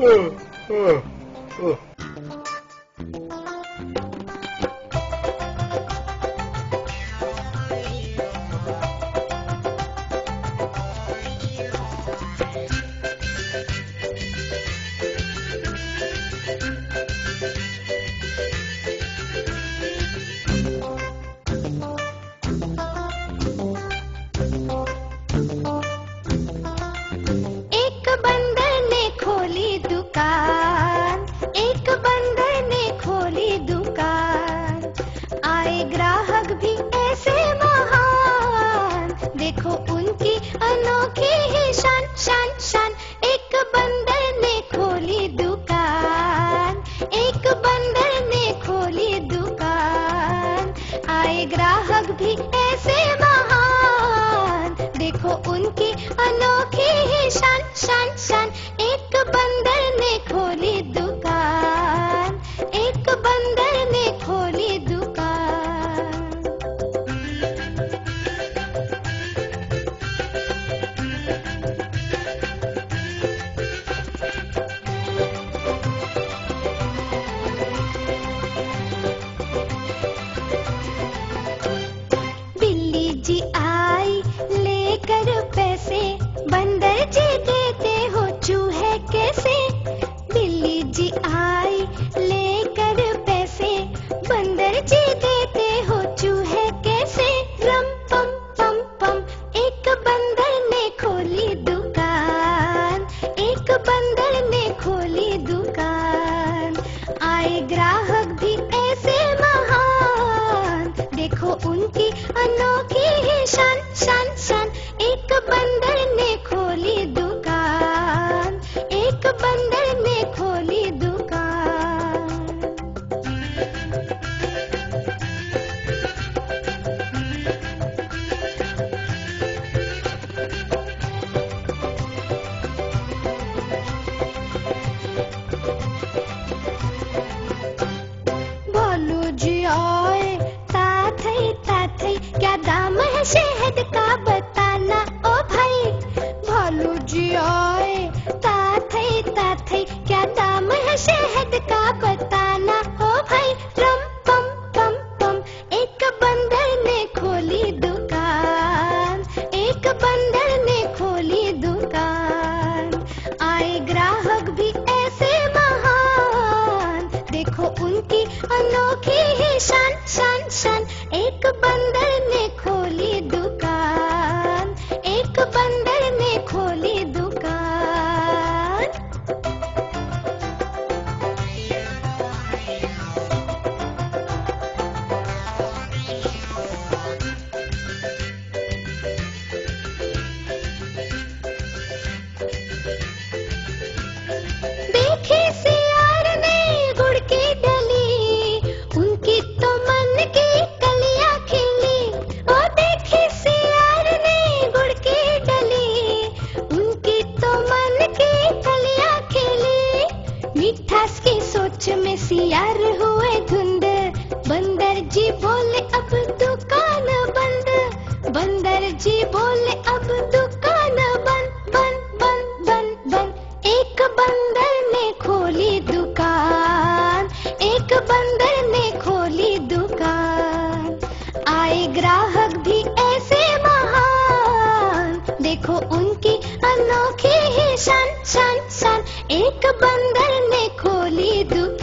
ग्राहक भी ऐसे महान, देखो उनकी अनोखी ही शान शान शान। एक बंदर ने खोली दुकान, एक बंदर ने खोली दुकान। बिल्ली जी आई लेकर पैसे, बंदर जी देते हो चूहे कैसे। बिल्ली जी आई लेकर पैसे, बंदर जी देते हो चूहे कैसे। रम पम पम पम, एक बंदर ने खोली दुकान, एक बंदर ने खोली दुकान। आए ग्राहक भी ऐसे महान, देखो उनकी अनोखी ही शान शान शान। एक बंदर ने खोली दुकान, एक बंदर ने खोली दुकान। भोलू जी आए ताथई ताथई, क्या दाम है शहद का बताना ओ भाई। भोलू जी आए ताथई ताथई, क्या दाम है शहद का बताना ओ भाई। रम पम पम पम, एक बंदर ने खोली दुकान, एक बंदर ने खोली दुकान। आए ग्राहक भी ऐसे महान, देखो उनकी अनोखी ही शान शान शान। एक बंदर ने खोली दुकान, एक बंदर ने खोली दुकान। देखी सियार ने गुड़ की डली, उनकी तो मन की कलियां खिली। ओ देखी सियार ने गुड़ की डली, उनकी तो मन की कलियां खिली। मिठास की सोच में सियार हुए धुंध, बंदर जी बोले अब दुकान बंद। बंदर जी बोले अब दुकान बंद बंद बंद बंद बंद। एक बंदर ने खोली दुकान, एक बंदर ने खोली दुकान। आए ग्राहक भी ऐसे महान, देखो उनकी अनोखी ही शान शान शान। एक बंदर ने खोली दुकान।